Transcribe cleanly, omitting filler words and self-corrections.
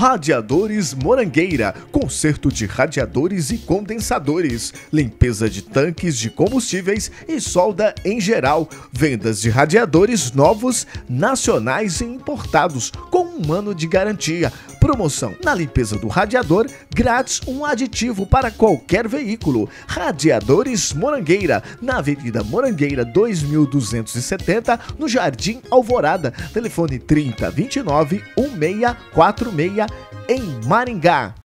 Radiadores Morangueira, conserto de radiadores e condensadores, limpeza de tanques de combustíveis e solda em geral, vendas de radiadores novos, nacionais e importados, com 1 ano de garantia. Promoção: na limpeza do radiador, grátis um aditivo para qualquer veículo. Radiadores Morangueira, na Avenida Morangueira 2270, no Jardim Alvorada. Telefone 3029-1646, em Maringá.